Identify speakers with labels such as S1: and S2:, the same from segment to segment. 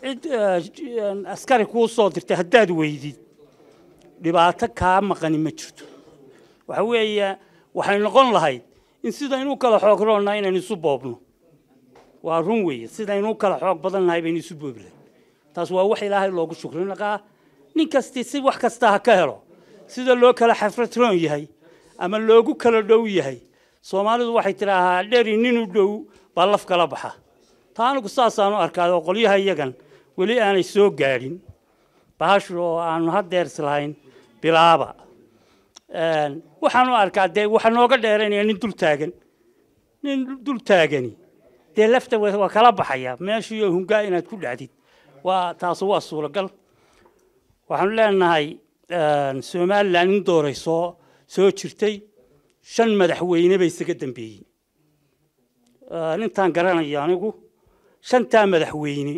S1: askari kuu soo dirtay haddaad weydid dhibaato kaa maqani ma jirto waxa weeye waxay noqon lahayd in sidaynu kala xoog roonaa inaynu isu boobno waa run weeye sidaynu kala xoog badannahay baynu isu boobi lahayd taas waa wax ilaahay loogu shukrinaqaa nin kasta si wax kasta ha ka helo sida loo kala xafrad roon yahay ama loogu kala dhow yahay Soomaalidu waxay tiraahaa dheeri nin u dhow baa laf kala baxa taanigu saasaan u arkaa qolyaha iyagan wali aanay soo gaadhin baasho oo aanu hadeer islahayn bilaaba waxaan u arkaa de waxa nooga dheeranaya nin dul taagani de lafta waa kala baxaya meeshii hungaa inaad ku dhacdid waa taas waa suuragal waxaan leenahay Soomaaliland in doorayso soo jirtay 5 madaxweyne bay isaga dambeeyeen intaan garanayo anigu 5 madaxweyne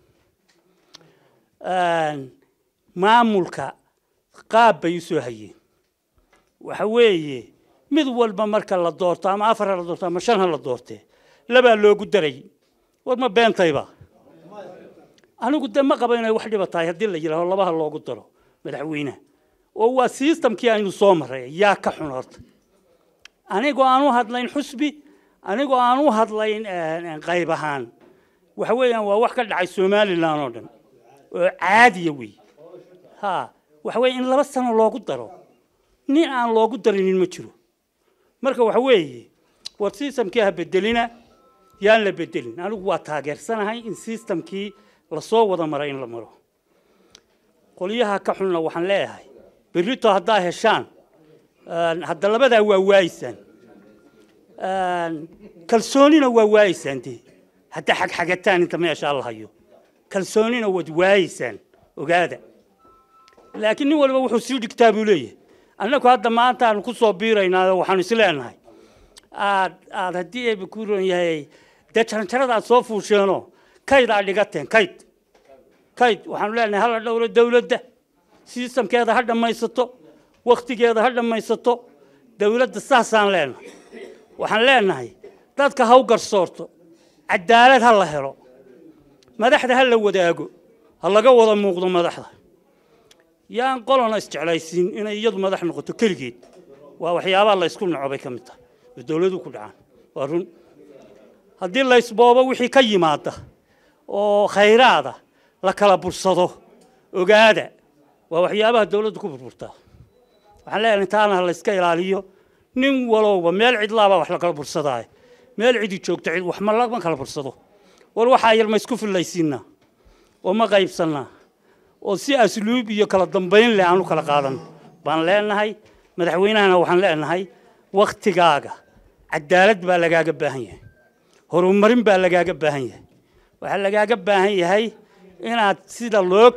S1: maamulka qaab bay soo hayeen waxa weeye mid walba marka la doorto ama 4 la doorto ama 5 la doortay laba loogu daray war ma beentayba anigu de ma qabo inay wax dhibataay hadii la yiraahdo labaha loogu daro madaxweynaha oo waa systemkii aynu soo maray yaa ka xun horta anigoo aanu hadlayn xusbi anigoo aanu hadlayn qayb ahaan waxa weeyaan waa wax ka dhacay Soomaaliland oo dhan oo caadi weey waxa weey in 2 sano loogu daro nin aan loogu darin ma jiro marka waxa weeye war systemkii ha bedelina yaan la bedelin anigu waa taageersanahay in systemkii la soo wada maray in la maro qoliyaha ka xunna waxaan leeyahay berrito haddaa heshaan hadda labada waa waaysan kalsoonina waa waaysan hadda xagataan inta meesha Allah hayo kalsoonina wad waaysan ogaada laakiin nin walba wuxuu sii dhigtaa buu leeyahay annagu hadda maanta aan ku soo biiraynaa waxaan isleenahay aad hadii ay ku roon yahay dadka soo fuusheeno kayd aad dhigateen kayd waxaan leenahay hal dawladda systemkeeda ha dhamaysato waqtigeeda ha dhamaysato dawladda saasaan leenahay waxaan leenahay dadka ha u garsoorto cadaalad ha la helo madaxda ha la wadaago ha laga wada muuqdo madaxda yaan qolona isjeclaysiin inay iyadu madax noqoto kaligeed waa waxyaabaha la isku nacabay ka mid tahay dawladdu ku dhacaan waa run haddii la isboobo wixii ka yimaada oo khayraada la kala bursado ogaada waa waxyaabaha dawladdu ku burburtaa waxaan leeyahay taana la iska ilaaliyo nin walowba meel cid laaba wax la kala bursaday meel cid joogta cid wax ma la kala bursado war waxa yar ma isku filaysiina oo ma qaybsanaa oo si asluub iyo kala dambeyn leh aanu kala qaadan baan leenahay madaxweynahana waxaan leenahay waqtigaaga cadaalad baa lagaaga baahan yahay horumarin baa lagaaga baahan yahay waxa lagaaga baahan yahay inaad sida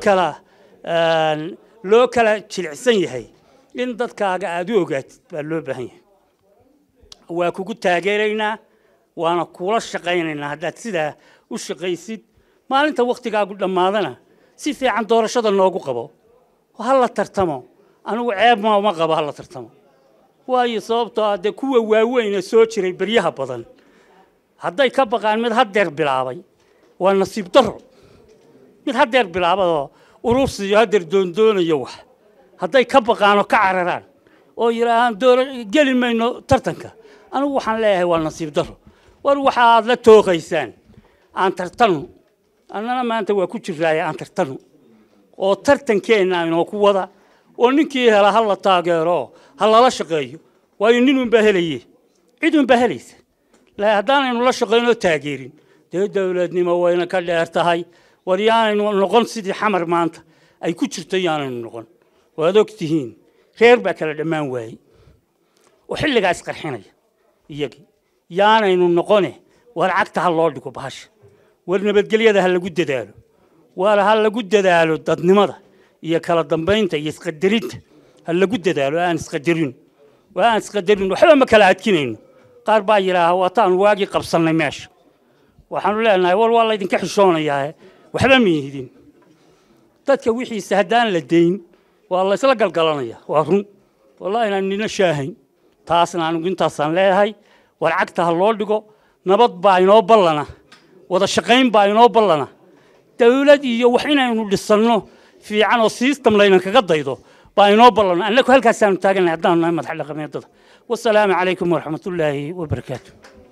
S1: loo kala jilicsan yahay in dadkaaga aad u ogaatid baa loo baahan yahay waa kugu taageeraynaa waana kula shaqaynaynaa haddaad sidaa u shaqaysid maalinta waqtigaagu dhammaadana si fiican doorashada noogu qabo hal la tartamo anigu ceeb ma qabo hal la tartamo waayo sababtoo ah kuwa waaweyn soo jiray baryaha badan hadday ka baqaan mid hadeer bilaabay waa nasiib daro mid hadeer bilaabado urursiyo hadeer doondoonaya wax hadday ka baqaan oo ka cararaan oo yiraahdaan door gali mayno tartanka anigu waxaan leeyahay waa nasiib daro war waxa aad la tooqaysaan aan tartano annana maanta waa ku jiraay aan tartano oo tartankeena inoo ku wada oo ninkii hela hal la taageero hal la shaqeeyo waayo nin un bahelayay cid un bahelaysa la hadaan la shaqeyno taageerin dawladnimo wayna ka dheertahay war yaanu noqon sidii xamar maanta ay ku jirto yaanu noqon waad ogtihiin reer baa kala dhamaan waayay oo xilligaas qarxinaya iyagi yaanaynu noqone war cagta hal loo dhigo baasha war nabadgelyada hal lagu dadaalo war hal lagu dadaalo dadnimada iyo kala dambeynta iyo isqadarinta hal lagu dadaalo aan isqadarin waxba ma kala adkinayno qaar baa yiraahdo wataan waagi qabsanay meesha waxaanu leenahay war waa la idinka xishoonayaa waxba ma yidin dadka wixii hadaan la deyn waa la isla galgalanaya waa run wallahi inaan nina shaahayn taasna anigu intaasaan leeyahay war cagta ha loo dhigo nabad baa inoo ballana wada shaqayn baa inoo ballana dawlad iyo wax inaynu dhisano fiican oo system layna kaga daydo baa inoo ballan annagu halkaas aanu taagannahay haddaan nahay madax dhaqameedada wassalaamu calaykum waraxmatullaahi wabarakaatuh